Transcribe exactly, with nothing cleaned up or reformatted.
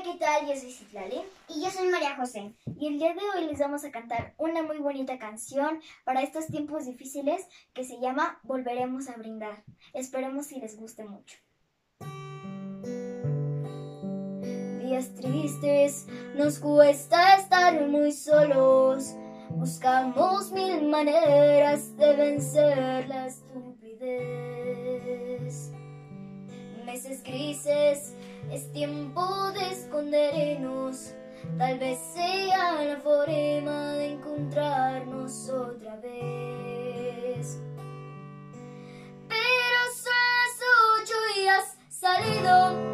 Hola, ¿qué tal? Yo soy Citlali. Y yo soy María José. Y el día de hoy les vamos a cantar una muy bonita canción para estos tiempos difíciles que se llama Volveremos a brindar. Esperemos si les guste mucho. Días tristes, nos cuesta estar muy solos. Buscamos mil maneras de vencer la estupidez. Meses grises, es tiempo de escondernos. Tal vez sea la forma de encontrarnos otra vez. Pero son las ocho y has salido.